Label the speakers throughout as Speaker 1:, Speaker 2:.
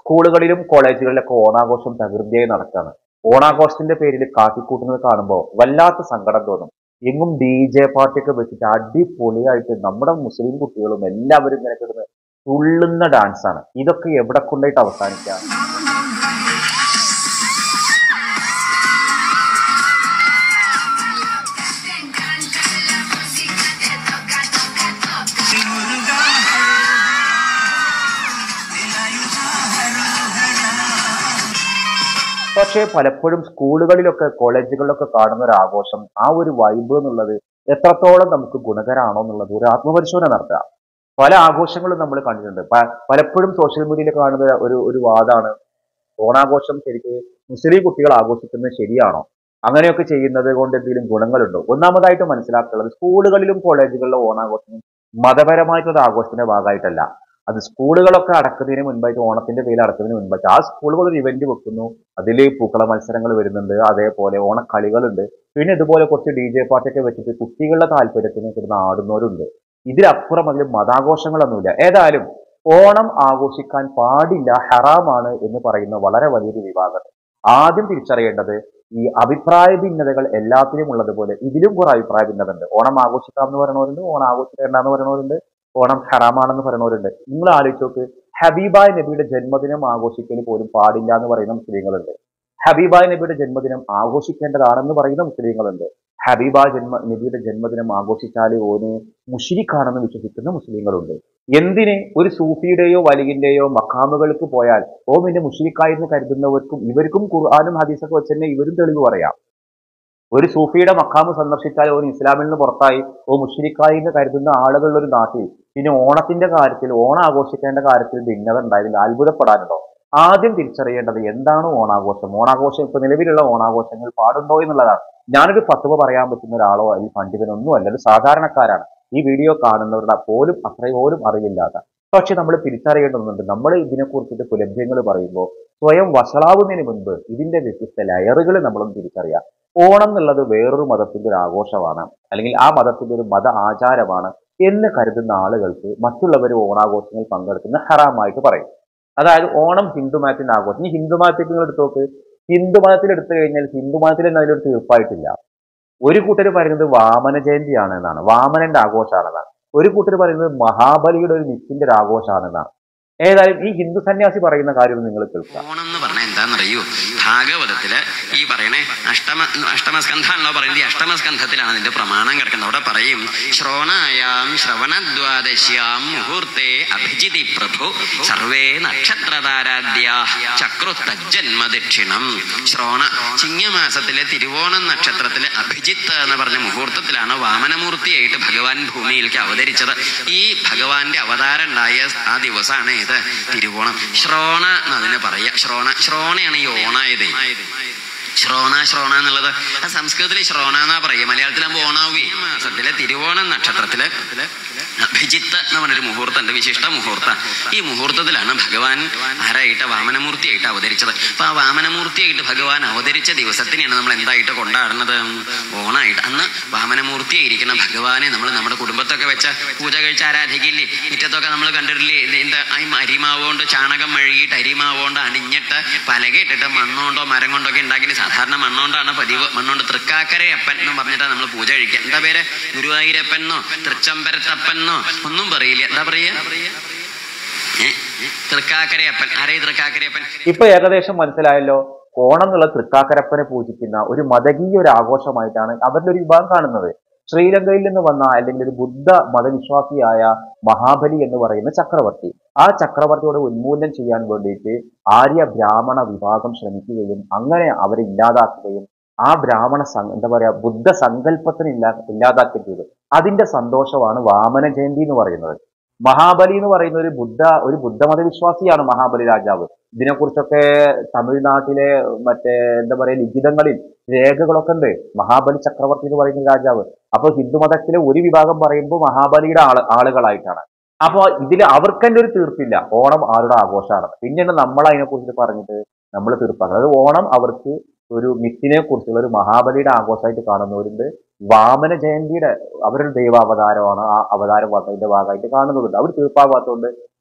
Speaker 1: സ്കൂളുകളിലും കോളേജുകളിലൊക്കെ ഓണാഘോഷം തകൃതിയായി നടക്കുകയാണ്. ഓണാഘോഷത്തിന്റെ പേരിൽ കാട്ടിക്കൂട്ടുന്നത് കാണുമ്പോൾ വല്ലാത്ത സങ്കടം തോന്നും. എങ്ങും DJ പാർട്ടിയൊക്കെ വെച്ചിട്ട് അടിപൊളിയായിട്ട് നമ്മുടെ മുസ്ലിം കുട്ടികളും എല്ലാവരും ഇങ്ങനെ കിടന്ന് തുള്ളുന്ന ഡാൻസാണ്. ഇതൊക്കെ എവിടെ കൊണ്ടായിട്ട് അവസാനിക്കാം? പക്ഷേ പലപ്പോഴും സ്കൂളുകളിലൊക്കെ കോളേജുകളിലൊക്കെ കാണുന്ന ഒരു ആഘോഷം, ആ ഒരു വൈബ് എന്നുള്ളത് എത്രത്തോളം നമുക്ക് ഗുണകരമാണോ എന്നുള്ളത് ഒരു ആത്മപരിശോധന നടത്തുക. പല ആഘോഷങ്ങളും നമ്മൾ കണ്ടിട്ടുണ്ട്. പലപ്പോഴും സോഷ്യൽ മീഡിയയിൽ കാണുന്ന ഒരു വാദമാണ്, ഓണാഘോഷം ശരിക്ക് മുസ്ലിം കുട്ടികൾ ആഘോഷിക്കുന്നത് ശരിയാണോ, അങ്ങനെയൊക്കെ ചെയ്യുന്നത് കൊണ്ട് എന്തെങ്കിലും ഗുണങ്ങളുണ്ടോ? ഒന്നാമതായിട്ട് മനസ്സിലാക്കുന്നത്, സ്കൂളുകളിലും കോളേജുകളിലും ഓണാഘോഷം മതപരമായിട്ടുള്ള ആഘോഷത്തിന്റെ ഭാഗമായിട്ടല്ല. അത് സ്കൂളുകളൊക്കെ അടക്കുന്നതിന് മുൻപായിട്ട്, ഓണത്തിന്റെ പേരിൽ അടക്കുന്നതിന് മുൻപായിട്ട് ആ സ്കൂളുകൾ ഒരു ഇവന്റ് വെക്കുന്നു. അതിൽ പൂക്കള മത്സരങ്ങൾ വരുന്നുണ്ട്, അതേപോലെ ഓണക്കളികളുണ്ട്. പിന്നെ ഇതുപോലെ കുറച്ച് DJ പാർട്ടിയൊക്കെ വെച്ചിട്ട് കുട്ടികളുടെ താല്പര്യത്തിന് കിടന്ന് ആടുന്നവരുണ്ട്. ഇതിലപ്പുറം അതിൽ മതാഘോഷങ്ങളൊന്നുമില്ല. ഏതായാലും ഓണം ആഘോഷിക്കാൻ പാടില്ല, ഹറാമാണ് എന്ന് പറയുന്ന വളരെ വലിയൊരു വിഭാഗം ആദ്യം തിരിച്ചറിയേണ്ടത്, ഈ അഭിപ്രായ ഭിന്നതകൾ എല്ലാത്തിലും ഉള്ളതുപോലെ ഇതിലും കുറെ അഭിപ്രായ ഭിന്നത ഉണ്ട്. ഓണം ആഘോഷിക്കാം എന്ന് പറയുന്നവരുണ്ട്, ഓണം ആഘോഷിക്കേണ്ട എന്ന് പറയുന്നവരുണ്ട്, ഓണം ഹറാമാണെന്ന് പറയുന്നവരുണ്ട്. നിങ്ങൾ ആലോചിച്ച് നോക്ക്, ഹബീബായ നബിയുടെ ജന്മദിനം ആഘോഷിക്കൽ പോലും പാടില്ല എന്ന് പറയുന്ന മുസ്ലിങ്ങളുണ്ട്. ഹബീബായ നബിയുടെ ജന്മദിനം ആഘോഷിക്കേണ്ടതാണെന്ന് പറയുന്ന മുസ്ലിങ്ങളുണ്ട്. നബിയുടെ ജന്മദിനം ആഘോഷിച്ചാൽ ഓന് മുശ്രിക്കാണെന്ന് വിശ്വസിക്കുന്ന മുസ്ലിങ്ങളുണ്ട്. എന്തിന്? ഒരു സൂഫിയുടെയോ വലിയന്റെയോ മക്കാമുകൾക്ക് പോയാൽ ഓമിന്റെ മുശ്രിക്കായെന്ന് കരുതുന്നവർക്കും ഇവർക്കും ഖുർആനും ഹദീസൊക്കെ വെച്ച് തന്നെ ഇവരും തെളിവ് പറയാം. ഒരു സൂഫിയുടെ മക്കാമ് സന്ദർശിച്ചാൽ ഓൻ ഇസ്ലാമിൽ നിന്ന് പുറത്തായി, മുശ്രിക്കായി എന്ന് കരുതുന്ന ആളുകളുടെ ഒരു നാട്ടിൽ പിന്നെ ഓണത്തിന്റെ കാര്യത്തിൽ, ഓണം ആഘോഷിക്കേണ്ട കാര്യത്തിൽ ഭിന്നത ഉണ്ടായതിൽ അത്ഭുതപ്പെടാനുണ്ടോ? ആദ്യം തിരിച്ചറിയേണ്ടത് എന്താണ് ഓണാഘോഷം. ഓണാഘോഷം ഇപ്പൊ നിലവിലുള്ള ഓണാഘോഷങ്ങൾ പാടുണ്ടോ എന്നുള്ളതാണ്. ഞാനൊരു ഫത്വ പറയാൻ പറ്റുന്ന ഒരാളോ അല്ലെങ്കിൽ പണ്ഡിതനൊന്നും അല്ല, ഒരു സാധാരണക്കാരാണ്. ഈ വീഡിയോ കാണുന്നവരുടെ പോലും അത്രയോലും അറിവില്ലാത്ത. പക്ഷെ നമ്മൾ തിരിച്ചറിയേണ്ടതുണ്ട്, നമ്മൾ ഇതിനെക്കുറിച്ചിട്ട് പുലഭ്യങ്ങൾ പറയുമ്പോൾ സ്വയം വഷളാവുന്നതിന് മുൻപ് ഇതിന്റെ വ്യത്യസ്ത ലെയറുകൾ നമ്മളൊന്ന് തിരിച്ചറിയാം. ഓണം എന്നുള്ളത് വേറൊരു മതത്തിന്റെ ഒരു ആഘോഷമാണ്, അല്ലെങ്കിൽ ആ മതത്തിന്റെ ഒരു മത ആചാരമാണ് എന്ന് കരുതുന്ന ആളുകൾക്ക് മറ്റുള്ളവർ ഓണാഘോഷങ്ങളിൽ പങ്കെടുക്കുന്ന ഹറാമായിട്ട് പറയും. അതായത് ഓണം ഹിന്ദു മതത്തിന്റെ ആഘോഷം. ഈ ഹിന്ദു മതത്തിൽ നിങ്ങൾ എടുത്തു നോക്ക്, ഹിന്ദു മതത്തിൽ എടുത്തു കഴിഞ്ഞാൽ ഹിന്ദു മതത്തിൽ തന്നെ അതിലൊരു തീർപ്പായിട്ടില്ല. ഒരു കൂട്ടർ പറയുന്നത് വാമന ജയന്തിയാണ് എന്നാണ്, വാമനന്റെ ആഘോഷമാണെന്നാണ്. ഒരു കൂട്ടർ പറയുന്നത് മഹാബലിയുടെ ഒരു മിത്തിന്റെ ഒരു ആഘോഷമാണെന്നാണ്. ഏതായാലും ഈ ഹിന്ദു സന്യാസി പറയുന്ന കാര്യം നിങ്ങൾ കേൾക്കുക.
Speaker 2: ഓണം എന്ന് പറഞ്ഞാൽ എന്താണെന്നറിയൂ? ഭാഗവതത്തില് ഈ പറയണേ അഷ്ടമസ്കന്ധമാണല്ലോ പറയുന്നത്. ഈ അഷ്ടമസ്കന്ധത്തിലാണ് അതിന്റെ പ്രമാണം കിടക്കുന്നത്. അവിടെ പറയും, ശ്രോണായാം ശ്രവണദ്വാദശ്യാം മുഹൂർത്തേ അഭിജിതി പ്രഭു സർവേ നക്ഷത്രതാരാദ്യാ ചക്രുത്തജ്ജന്മ ദക്ഷിണം. ശ്രോണ ചിങ്ങമാസത്തിലെ തിരുവോണം നക്ഷത്രത്തിലെ അഭിജിത്ത് എന്ന് പറഞ്ഞ മുഹൂർത്തത്തിലാണ് വാമനമൂർത്തിയായിട്ട് ഭഗവാൻ ഭൂമിയിലേക്ക് അവതരിച്ചത്. ഈ ഭഗവാന്റെ അവതാരം ഉണ്ടായ ആ ദിവസമാണ് ഇത് തിരുവോണം. ശ്രോണ എന്നതിന് പറയാ. ശ്രോണയാണ് ഈ ഓണായത്. ശ്രോണ എന്നുള്ളത് ആ സംസ്കൃതത്തില് ശ്രോണ എന്നാ പറയുക, മലയാളത്തിലാകുമ്പോ ഓണാവി. മാസത്തിലെ തിരുവോണം നക്ഷത്രത്തില് അഭിജിത്ത് എന്ന് പറഞ്ഞൊരു മുഹൂർത്തമുണ്ട്, വിശിഷ്ട മുഹൂർത്ത. ഈ മുഹൂർത്തത്തിലാണ് ഭഗവാൻ ആരായിട്ട് വാമനമൂർത്തിയായിട്ട് അവതരിച്ചത്. അപ്പൊ ആ വാമനമൂർത്തിയായിട്ട് ഭഗവാൻ അവതരിച്ച ദിവസത്തിനെയാണ് നമ്മൾ എന്തായിട്ട് കൊണ്ടാടുന്നത്? ഓണായിട്ട്. അന്ന് വാമനമൂർത്തിയായിരിക്കുന്ന ഭഗവാനെ നമ്മൾ നമ്മുടെ കുടുംബത്തൊക്കെ വെച്ച പൂജ കഴിച്ച് ആരാധിക്കില്ലേ? മുറ്റത്തൊക്കെ നമ്മൾ കണ്ടിട്ടില്ലേ? എന്താ അരിമാവുകൊണ്ട്, ചാണകം മെഴുകിയിട്ട് അരിമാവുകൊണ്ട് അണിഞ്ഞിട്ട് പലകയിട്ടിട്ട് മണ്ണുകൊണ്ടോ മരം കൊണ്ടൊക്കെ ഉണ്ടാക്കിയിട്ട്, സാധാരണ മണ്ണുകൊണ്ടാണ് പതിവ്. മണ്ണുകൊണ്ട് തൃക്കാക്കരയപ്പൻ എന്ന് പറഞ്ഞിട്ടാണ് നമ്മൾ പൂജ കഴിക്കുക. എന്താ പേര്? ഗുരുവായൂരപ്പനോ തൃച്ചംബരത്തപ്പനോ ഒന്നും പറയില്ല. എന്താ പറയാ? തൃക്കാക്കരയപ്പൻ. ആരേ തൃക്കാക്കരയപ്പൻ?
Speaker 1: ഇപ്പൊ ഏകദേശം മനസ്സിലായല്ലോ. ഓണം എന്നുള്ള തൃക്കാക്കരപ്പനെ പൂജിക്കുന്ന ഒരു മതകീയ ഒരു ആഘോഷമായിട്ടാണ് അവരുടെ ഒരു വിഭാഗം കാണുന്നത്. ശ്രീലങ്കയിൽ നിന്ന് വന്ന, അല്ലെങ്കിൽ ഒരു ബുദ്ധ മതവിശ്വാസിയായ മഹാബലി എന്ന് പറയുന്ന ചക്രവർത്തി, ആ ചക്രവർത്തിയോട് ഉന്മൂലനം ചെയ്യാൻ വേണ്ടിയിട്ട് ആര്യ ബ്രാഹ്മണ വിഭാഗം ശ്രമിക്കുകയും അങ്ങനെ അവരെ ഇല്ലാതാക്കുകയും ആ ബ്രാഹ്മണ എന്താ പറയാ ബുദ്ധ സങ്കല്പത്തിന് ഇല്ലാതാക്കുകയും ചെയ്തു. അതിന്റെ സന്തോഷമാണ് വാമന ജയന്തി എന്ന് പറയുന്നത്. മഹാബലി എന്ന് പറയുന്ന ഒരു ബുദ്ധമത വിശ്വാസിയാണ് മഹാബലി രാജാവ്. ഇതിനെക്കുറിച്ചൊക്കെ തമിഴ്നാട്ടിലെ മറ്റേ എന്താ പറയാ ലിഖിതങ്ങളിൽ രേഖകളൊക്കെ ഉണ്ട്. മഹാബലി ചക്രവർത്തി എന്ന് പറയുന്ന രാജാവ്. അപ്പൊ ഹിന്ദുമതത്തിലെ ഒരു വിഭാഗം പറയുമ്പോൾ മഹാബലിയുടെ ആളുകളായിട്ടാണ്. അപ്പൊ ഇതിൽ അവർക്ക് തന്നെ ഒരു തീർപ്പില്ല, ഓണം ആരുടെ ആഘോഷമാണ്. പിന്നെയാണ് നമ്മൾ അതിനെക്കുറിച്ച് പറഞ്ഞിട്ട് നമ്മൾ തീർപ്പാക്കുന്നത്. അത് ഓണം അവർക്ക് ഒരു മിത്തിനെ കുറിച്ചുള്ള ഒരു മഹാബലിയുടെ ആഘോഷമായിട്ട് കാണുന്നവരുണ്ട്. വാമന ജയന്തിയുടെ അവരുടെ ദൈവാവതാരമാണ്, ആ അവതാരം വന്നതിന്റെ ഭാഗമായിട്ട് കാണുന്നതുണ്ട്. അവർ തീർപ്പാകാത്തതുകൊണ്ട്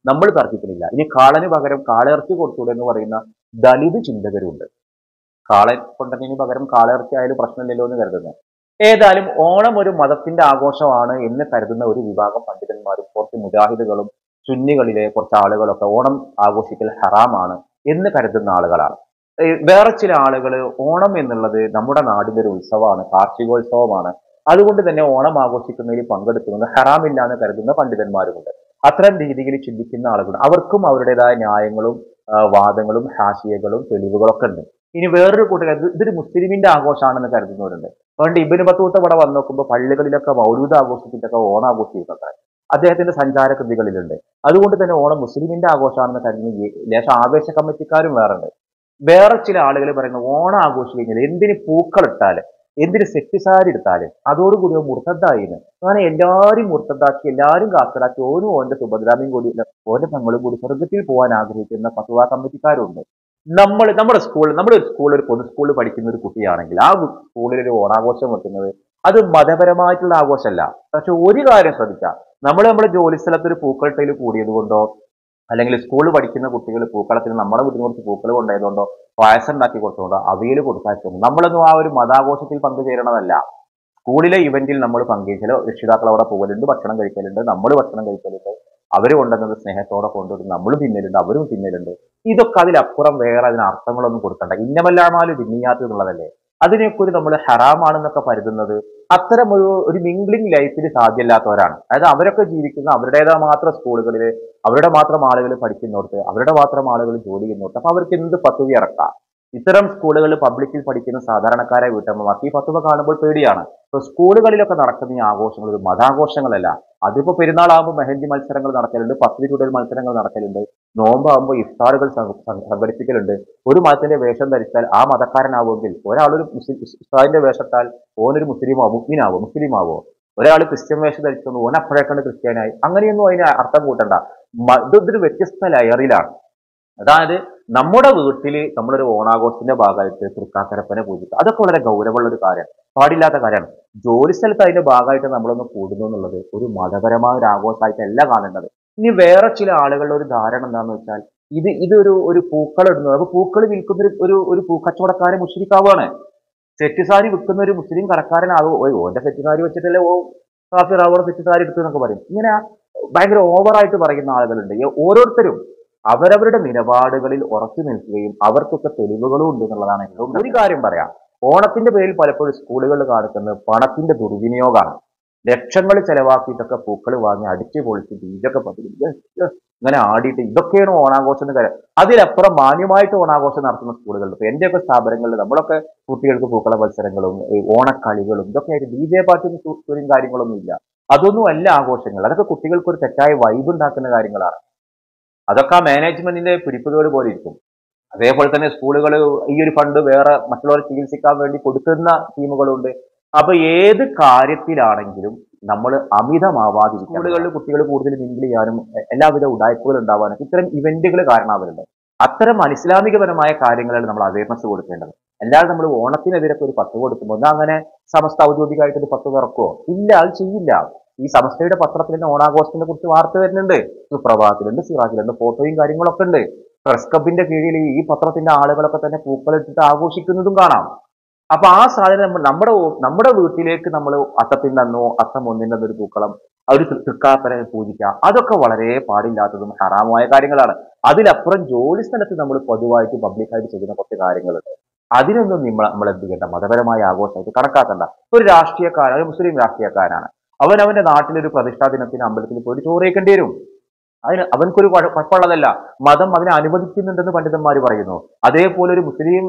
Speaker 1: നമ്മൾ തർക്കിക്കുന്നില്ല. ഇനി കാളന് പകരം കാളയിറച്ചി കൊടുത്തൂടെ എന്ന് പറയുന്ന ദലിത് ചിന്തകരുണ്ട്. കാളൻ കൊണ്ടതിന് പകരം കാളയിറച്ചി ആയാലും പ്രശ്നമില്ലല്ലോ എന്ന് കരുതുന്നത്. ഏതായാലും ഓണം ഒരു മതത്തിന്റെ ആഘോഷമാണ് എന്ന് കരുതുന്ന ഒരു വിഭാഗം പണ്ഡിതന്മാരും കുറച്ച് മുജാഹിദുകളും സുന്നികളിലെ കുറച്ച് ആളുകളൊക്കെ ഓണം ആഘോഷിക്കൽ ഹറാമാണ് എന്ന് കരുതുന്ന ആളുകളാണ്. വേറെ ചില ആളുകൾ ഓണം എന്നുള്ളത് നമ്മുടെ നാടിന്റെ ഒരു ഉത്സവമാണ്, കാർഷികോത്സവമാണ്, അതുകൊണ്ട് തന്നെ ഓണം ആഘോഷിക്കുന്നതിൽ പങ്കെടുക്കുന്നത് ഹറാമില്ല എന്ന് കരുതുന്ന പണ്ഡിതന്മാരുമുണ്ട്. അത്തരം രീതിയിൽ ചിന്തിക്കുന്ന ആളുകൾ അവർക്കും അവരുടേതായ ന്യായങ്ങളും വാദങ്ങളും ഹാഷിയകളും തെളിവുകളൊക്കെ ഉണ്ട്. ഇനി വേറൊരു കൂട്ടർ ഇതൊരു മുസ്ലിമിന്റെ ആഘോഷമാണെന്ന് കരുതുന്നവരുണ്ട്. അതുകൊണ്ട് ഇബ്നു ബത്തൂത്ത ഇവിടെ വന്ന് നോക്കുമ്പോൾ പള്ളികളിലൊക്കെ മൗലൂദ് ആഘോഷിച്ചിട്ടൊക്കെ ഓണം ആഘോഷിക്കുന്നത്ര അദ്ദേഹത്തിന്റെ സഞ്ചാര കൃതികളിലുണ്ട്. അതുകൊണ്ട് തന്നെ ഓണം മുസ്ലിമിന്റെ ആഘോഷമാണെന്ന് കരുതുന്ന ലേശം ആവേശ കമ്മിറ്റിക്കാരും വേറെ ഉണ്ട്. വേറെ ചില ആളുകൾ പറയുന്നത് ഓണം ആഘോഷിക്കുന്നത് എന്തിന് പൂക്കളിട്ടാല്, എന്തിന് സെറ്റ് സാരി എടുത്താല് അതോടുകൂടി മുർത്തദ്ദായിന്ന്. അങ്ങനെ എല്ലാവരും മുർത്തദ്ദാക്കി എല്ലാവരും കാത്തലാക്കി ഓനും ഓന്റെ സുഭദ്രാമയും കൂടി ഓന്റെ പെങ്ങളും കൂടി സ്വർഗത്തിൽ പോകാൻ ആഗ്രഹിക്കുന്ന ഫത്വ കമ്മിറ്റിക്കാരുണ്ട്. നമ്മുടെ ഒരു സ്കൂൾ ഒരു പൊതു സ്കൂളിൽ പഠിക്കുന്ന ഒരു കുട്ടിയാണെങ്കിൽ ആ സ്കൂളിൽ ഒരു ഓണാഘോഷം വെക്കുന്നത് അത് മതപരമായിട്ടുള്ള ആഘോഷമല്ല. പക്ഷെ ഒരു കാര്യം ശ്രദ്ധിക്കാം, നമ്മുടെ ജോലി സ്ഥലത്ത് ഒരു പൂക്കളിട്ടയിൽ കൂടിയത് കൊണ്ടോ അല്ലെങ്കിൽ സ്കൂളിൽ പഠിക്കുന്ന കുട്ടികൾ പൂക്കളത്തിന് നമ്മുടെ വീട്ടിൽ കുറച്ച് പൂക്കൾ കൊണ്ടായതുകൊണ്ടോ പായസം ഉണ്ടാക്കി കൊടുത്തുകൊണ്ടോ അവിയൽ കൊടുക്കാത്തതുകൊണ്ടോ നമ്മളൊന്നും ആ ഒരു മതാഘോഷത്തിൽ പങ്കുചേരണമല്ല. സ്കൂളിലെ ഇവന്റിൽ നമ്മൾ പങ്കുചേരലോ രക്ഷിതാക്കൾ അവിടെ പോകലുണ്ട്, ഭക്ഷണം കഴിക്കലുണ്ട്, നമ്മൾ ഭക്ഷണം കഴിക്കലുണ്ട്, അവർ കൊണ്ടുവന്നത് സ്നേഹത്തോടെ കൊണ്ടുവരും, നമ്മളും തിന്നലുണ്ട്, അവരും തിന്നലുണ്ട്. ഇതൊക്കെ അതിലപ്പുറം വേറെ അതിന് അർത്ഥങ്ങളൊന്നും കൊടുക്കണ്ട. ഇന്നമല്ലാമാലും തിന്നിയാത്ത എന്നുള്ളതല്ലേ. അതിനെക്കുറി നമ്മൾ ഹറാമാണെന്നൊക്കെ കരുതുന്നത് അത്തരം ഒരു മിംഗ്ലിംഗ് ലൈഫിൽ സാധ്യമല്ലാത്തവരാണ്. അതായത് അവരൊക്കെ ജീവിക്കുന്ന അവരുടേതായ മാത്രം സ്കൂളുകളിൽ അവരുടെ മാത്രം ആളുകൾ പഠിക്കുന്നിടത്ത് അവരുടെ മാത്രം ആളുകൾ ജോലി ചെയ്യുന്നിടത്ത് അപ്പൊ അവർക്ക് എന്ത് പത്തുവി ഇറക്കാം. ഇത്തരം സ്കൂളുകളിൽ പബ്ലിക്കിൽ പഠിക്കുന്ന സാധാരണക്കാരായ വീട്ടമ്മമാർക്ക് ഈ ഫത്വ കാണുമ്പോൾ പേടിയാണ്. ഇപ്പൊ സ്കൂളുകളിലൊക്കെ നടക്കുന്ന ഈ ആഘോഷങ്ങൾ ഒരു മതാഘോഷങ്ങളല്ല. അതിപ്പോ പെരുന്നാളാകുമ്പോൾ മെഹന്തി മത്സരങ്ങൾ നടക്കലുണ്ട്, പത്രി ചുടൽ മത്സരങ്ങൾ നടക്കലുണ്ട്, നോമ്പാകുമ്പോൾ ഇഫ്താറുകൾ സംഘടിപ്പിക്കലുണ്ട്. ഒരു മതത്തിന്റെ വേഷം ധരിച്ചാൽ ആ മതക്കാരനാവുമെങ്കിൽ ഒരാളൊരു ഇഫ്താറിന്റെ വേഷത്താൽ ഓനൊരു മുസ്ലിം ആവോ, ഒരാൾ ക്രിസ്ത്യൻ വേഷം ധരിച്ചു ഓൻ അപ്പോഴേക്കാണ് ക്രിസ്ത്യാനായി. അങ്ങനെയൊന്നും അതിന് അർത്ഥം കൂട്ടണ്ട. ഇതൊരു വ്യത്യസ്ത ലയറിലാണ്. അതായത് നമ്മുടെ വീട്ടിൽ നമ്മളൊരു ഓണാഘോഷത്തിന്റെ ഭാഗമായിട്ട് തൃക്കാക്കരപ്പനെ പൂജിക്കുക അതൊക്കെ വളരെ ഗൗരവമുള്ള ഒരു കാര്യമാണ്, പാടില്ലാത്ത കാര്യമാണ്. ജോലി സ്ഥലത്ത് അതിന്റെ ഭാഗമായിട്ട് നമ്മളൊന്ന് കൂടുന്നു എന്നുള്ളത് ഒരു മതപരമായ ഒരു ആഘോഷമായിട്ടല്ല കാണേണ്ടത്. ഇനി വേറെ ചില ആളുകളുടെ ഒരു ധാരണ എന്താണെന്ന് വെച്ചാൽ ഇതൊരു പൂക്കൾ ഇടുന്നത്, അപ്പൊ പൂക്കൾ വിൽക്കുന്ന ഒരു പൂക്കച്ചവടക്കാരൻ മുശ്രിക്കാവാണ്. സെറ്റ് സാരി വിൽക്കുന്ന ഒരു മുസ്ലിം കടക്കാരനാവും, ഓന്റെ സെറ്റ് സാരി വെച്ചിട്ടല്ലേ കാഫി റാവോടെ സെറ്റ് സാരി എടുത്തു എന്നൊക്കെ പറയും. ഇങ്ങനെ ഭയങ്കര ഓവറായിട്ട് പറയുന്ന ആളുകളുണ്ട്. ഓരോരുത്തരും അവരവരുടെ നിലപാടുകളിൽ ഉറച്ചു നിൽക്കുകയും അവർക്കൊക്കെ തെളിവുകളും ഉണ്ട് എന്നുള്ളതാണ്. ഒരു കാര്യം പറയാം, ഓണത്തിന്റെ പേരിൽ പലപ്പോഴും സ്കൂളുകളിൽ കാണിക്കുന്നത് പണത്തിന്റെ ദുർവിനിയോഗമാണ്. ലക്ഷങ്ങൾ ചെലവാക്കിയിട്ടൊക്കെ പൂക്കൾ വാങ്ങി അടിച്ചു പൊളിച്ച് ബീജൊക്കെ പതിവ് ഇങ്ങനെ ആടിയിട്ട് ഇതൊക്കെയാണ് ഓണാഘോഷം എന്ന് കാര്യം. അതിലപ്പുറം മാന്യമായിട്ട് ഓണാഘോഷം നടത്തുന്ന സ്കൂളുകളുണ്ട്. ഇപ്പൊ എന്റെയൊക്കെ സ്ഥാപനങ്ങളിൽ നമ്മളൊക്കെ കുട്ടികൾക്ക് പൂക്കള മത്സരങ്ങളും ഓണക്കളികളും ഇതൊക്കെ ആയിട്ട് DJ പാർട്ടിയും കാര്യങ്ങളൊന്നും ഇല്ല. അതൊന്നും അല്ല ആഘോഷങ്ങൾ. അതൊക്കെ കുട്ടികൾക്ക് ഒരു തെറ്റായ വൈബ് ഉണ്ടാക്കുന്ന കാര്യങ്ങളാണ്. അതൊക്കെ ആ മാനേജ്മെന്റിന്റെ പിടിപ്പുകേട് പോലെ ഇരിക്കും. അതേപോലെ തന്നെ സ്കൂളുകൾ ഈ ഒരു ഫണ്ട് വേറെ മറ്റുള്ളവരെ ചികിത്സിക്കാൻ വേണ്ടി കൊടുക്കുന്ന ടീമുകളുണ്ട്. അപ്പൊ ഏത് കാര്യത്തിലാണെങ്കിലും നമ്മൾ അമിതമാവാതിരിക്കും. സ്കൂളുകളിൽ കുട്ടികൾ കൂടുതൽ മിങ്കിൾ ചെയ്യാനും എല്ലാവിധ ഉടായ്പകൾ ഉണ്ടാവാനും ഇത്തരം ഇവന്റുകൾ കാരണമാവുന്നുണ്ട്. അത്തരം അനിസ്ലാമികപരമായ കാര്യങ്ങളാണ് നമ്മൾ അവയർനെസ് കൊടുക്കേണ്ടത്. അല്ലാതെ നമ്മൾ ഓണത്തിനെതിരൊക്കെ ഒരു പത്ത് കൊടുക്കുമ്പോൾ ഒന്ന് അങ്ങനെ സമസ്ത ഔദ്യോഗികമായിട്ട് ഒരു പത്ത് ഇറക്കുമോ? ഇല്ല, അത് ചെയ്യില്ല. ഈ സമസ്തയുടെ പത്രത്തിൽ തന്നെ ഓണാഘോഷത്തിനെ കുറിച്ച് വാർത്ത വരുന്നുണ്ട്, സുപ്രഭാതത്തിലുണ്ട്, സിറാജിലുണ്ട്, ഫോട്ടോയും കാര്യങ്ങളൊക്കെ ഉണ്ട്. പ്രസ് ക്ലബിന്റെ കീഴിൽ ഈ പത്രത്തിന്റെ ആളുകളൊക്കെ തന്നെ പൂക്കളിട്ടിട്ട് ആഘോഷിക്കുന്നതും കാണാം. അപ്പൊ ആ സാധനം നമ്മുടെ വീട്ടിലേക്ക് നമ്മൾ അത്തത്തിന്റെ അന്നോ അത്തം ഒന്നിന്റെ അന്നൊരു പൂക്കളം ഒരു തൃക്കാക്കരെ പൂജിക്കുക അതൊക്കെ വളരെ പാടില്ലാത്തതും ഹറാമായ കാര്യങ്ങളാണ്. അതിലപ്പുറം ജോലി സ്ഥലത്ത് നമ്മൾ പൊതുവായിട്ട് പബ്ലിക്കായിട്ട് ചെയ്യുന്ന കുറച്ച് കാര്യങ്ങളുണ്ട്. അതിനൊന്നും നമ്മൾ എന്ത് ചെയ്യേണ്ട, മതപരമായ ആഘോഷമായിട്ട് കണക്കാക്കണ്ട. ഒരു രാഷ്ട്രീയക്കാരൻ, ഒരു മുസ്ലിം രാഷ്ട്രീയക്കാരനാണ്, അവന്റെ നാട്ടിലൊരു പ്രതിഷ്ഠാ ദിനത്തിന് അമ്പലത്തിൽ പോയിട്ട് ചോറ് കഴിക്കേണ്ടി വരും. അവൻക്കൊരു കുഴപ്പമുള്ളതല്ല. മതം അതിനെ അനുവദിക്കുന്നുണ്ടെന്ന് പണ്ഡിതന്മാർ പറയുന്നു. അതേപോലെ ഒരു മുസ്ലിം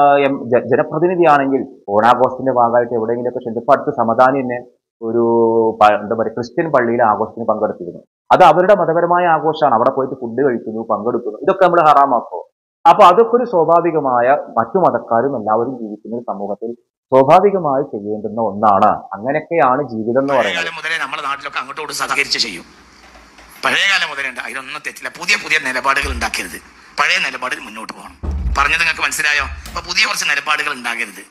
Speaker 1: ജനപ്രതിനിധിയാണെങ്കിൽ ഓണാഘോഷത്തിന്റെ ഭാഗമായിട്ട് എവിടെയെങ്കിലുമൊക്കെ ക്ഷണിച്ചപ്പോൾ അടുത്ത് സമദാനി തന്നെ ഒരു എന്താ പറയുക ക്രിസ്ത്യൻ പള്ളിയിലെ ആഘോഷത്തിന് പങ്കെടുത്തിരുന്നു. അത് അവരുടെ മതപരമായ ആഘോഷമാണ്. അവിടെ പോയിട്ട് ഫുഡ് കഴിക്കുന്നു, പങ്കെടുക്കുന്നു. ഇതൊക്കെ നമ്മൾ ഹറാമാക്കോ? അപ്പൊ അതൊക്കെ ഒരു സ്വാഭാവികമായ മറ്റു മതക്കാരും എല്ലാവരും ജീവിക്കുന്ന ഒരു സമൂഹത്തിൽ സ്വാഭാവികമായി ചെയ്യേണ്ടുന്ന ഒന്നാണ്. അങ്ങനെയൊക്കെയാണ് ജീവിതം എന്ന് പറയുന്നത്.
Speaker 3: മുതലേ നമ്മുടെ നാട്ടിലൊക്കെ അങ്ങോട്ടോട് സഹകരിച്ച് ചെയ്യും. പഴയകാലം മുതലുണ്ട്, അതിലൊന്നും തെറ്റില്ല. പുതിയ നിലപാടുകൾ ഉണ്ടാക്കരുത്. പഴയ നിലപാടിൽ മുന്നോട്ട് പോകണം. പറഞ്ഞത് നിങ്ങൾക്ക് മനസ്സിലായോ? അപ്പൊ പുതിയ കുറച്ച് നിലപാടുകൾ ഉണ്ടാകരുത്,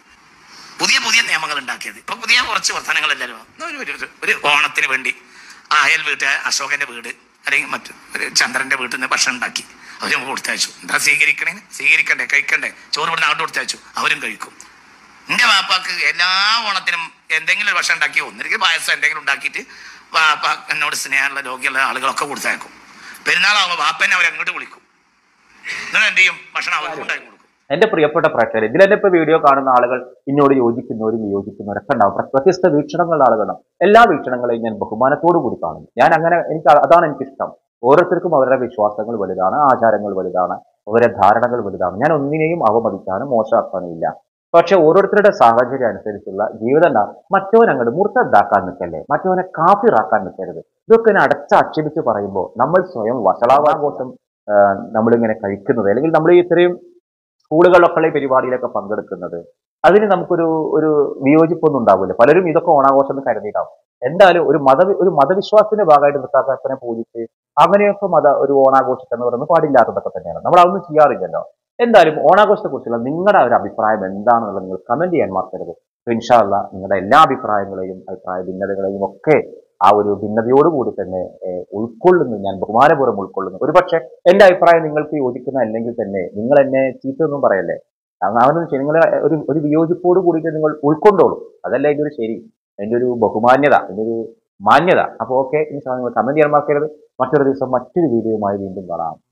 Speaker 3: പുതിയ നിയമങ്ങൾ ഉണ്ടാക്കരുത്. ഇപ്പൊ പുതിയ കുറച്ച് വർത്തമാനങ്ങളല്ലല്ലോ. ഒരു ഓണത്തിന് വേണ്ടി അയൽ വീട്ടുകാർ അശോകന്റെ വീട് അല്ലെങ്കിൽ മറ്റു ഒരു ചന്ദ്രന്റെ വീട്ടിൽ നിന്ന് ഭക്ഷണം ഉണ്ടാക്കി അവരും കൊടുത്തയച്ചു. എന്താ സ്വീകരിക്കണ്ടേ കഴിക്കണ്ടേ, ചോറ് ഇവിടുന്ന് അങ്ങോട്ട് കൊടുത്തയച്ചു, അവരും കഴിക്കും. എൻ്റെ വാപ്പാക്ക് എല്ലാ ഓണത്തിനും എന്തെങ്കിലും ഒരു ഭക്ഷണം ഉണ്ടാക്കി, ഒന്നിരിക്കും പായസം എന്തെങ്കിലും ഉണ്ടാക്കിയിട്ട് വാപ്പ എന്നോട് സ്നേഹമുള്ള രോഗിയുള്ള ആളുകളൊക്കെ കൊടുത്തയക്കും. പെരുന്നാളാകുമ്പോൾ വാപ്പനെ അവരങ്ങോട്ട് വിളിക്കും, നിങ്ങൾ എന്ത് ചെയ്യും, ഭക്ഷണം അവർക്ക് ഉണ്ടാക്കി കൊടുക്കും.
Speaker 1: എന്റെ പ്രിയപ്പെട്ട പ്രേക്ഷകർ, ഇതിലെന്നെ ഇപ്പൊ വീഡിയോ കാണുന്ന ആളുകൾ ഇന്നോട് യോജിക്കുന്നവരും വിയോജിക്കുന്നവരൊക്കെ ഉണ്ടാവും. വ്യത്യസ്ത വീക്ഷണങ്ങളുള്ള ആളുകളാണ്. എല്ലാ വീക്ഷണങ്ങളെയും ഞാൻ ബഹുമാനത്തോടു കൂടി കാണുന്നു. ഞാൻ അങ്ങനെ അതാണ് എനിക്കിഷ്ടം. ഓരോരുത്തർക്കും അവരുടെ വിശ്വാസങ്ങൾ വലുതാണ്, ആചാരങ്ങൾ വലുതാണ്, അവരുടെ ധാരണകൾ വലുതാണ്. ഞാൻ ഒന്നിനെയും അവമതിക്കാനും മോശമാക്കാനും ഇല്ല. പക്ഷെ ഓരോരുത്തരുടെ സാഹചര്യം അനുസരിച്ചുള്ള ജീവിതം മറ്റവൻ അങ്ങോട്ട് മുർത്തദ്ദാക്കാൻ നിൽക്കല്ലേ, മറ്റവനെ കാഫിറാക്കാൻ നിൽക്കരുത്. ഇതൊക്കെ അടച്ചാക്ഷേപിച്ച് പറയുമ്പോൾ നമ്മൾ സ്വയം വഷളാവാഘോഷം നമ്മളിങ്ങനെ കഴിക്കുന്നത്, അല്ലെങ്കിൽ നമ്മൾ ഇത്രയും സ്കൂളുകളിലൊക്കെ ഈ പരിപാടിയിലൊക്കെ പങ്കെടുക്കുന്നത്, അതിന് നമുക്കൊരു വിയോജിപ്പൊന്നും ഉണ്ടാവില്ല. പലരും ഇതൊക്കെ ഓണാഘോഷം എന്ന് കരുതിയിട്ടാവും. എന്തായാലും ഒരു മതവിശ്വാസത്തിന്റെ ഭാഗമായിട്ട് നൃത്താക്കനെ പൂജിച്ച് അങ്ങനെയൊക്കെ ഒരു ഓണാഘോഷിക്കുക എന്ന് പറയുന്നത് പാടില്ലാത്തതൊക്കെ തന്നെയാണ്. നമ്മൾ അതൊന്നും ചെയ്യാറില്ലല്ലോ. എന്തായാലും ഓണാഘോഷത്തെ കുറിച്ചുള്ള നിങ്ങളുടെ ഒരു അഭിപ്രായം എന്താണെന്നുള്ളത് നിങ്ങൾ കമന്റ് ചെയ്യാൻ മറക്കരുത്. ഇൻഷാ അല്ലാഹ് നിങ്ങളുടെ എല്ലാ അഭിപ്രായ ഭിന്നതകളെയും ഒക്കെ ആ ഒരു ഭിന്നതയോടുകൂടി തന്നെ ഉൾക്കൊള്ളുന്നു, ഞാൻ ബഹുമാനപൂർവ്വം ഉൾക്കൊള്ളുന്നു. ഒരുപക്ഷെ എന്റെ അഭിപ്രായം നിങ്ങൾക്ക് യോജിക്കുന്ന അല്ലെങ്കിൽ തന്നെ നിങ്ങൾ എന്നെ ചീത്തൊന്നും പറയല്ലേ, അങ്ങനൊന്നും നിങ്ങൾ ഒരു വിയോജിപ്പോട് കൂടിയിട്ട് നിങ്ങൾ ഉൾക്കൊണ്ടോളൂ. അതല്ല ഇതിന്റെ ഒരു ശരി, അതിന്റെ ഒരു ബഹുമാന്യത, അതിന്റെ ഒരു മാന്യത. അപ്പോൾ ഓക്കെ, നിങ്ങൾ കമന്റ് ചെയ്യാൻ മറക്കരുത്. മറ്റൊരു ദിവസം മറ്റൊരു വീഡിയോയുമായി വീണ്ടും കാണാം.